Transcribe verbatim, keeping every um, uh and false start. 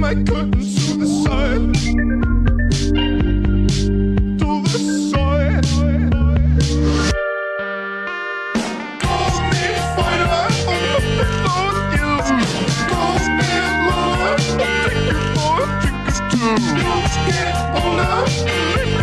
my curtains to the side, to the side. Call me fighter, I'm not you. Call me lover, I'll take you for a drink or two. Get older,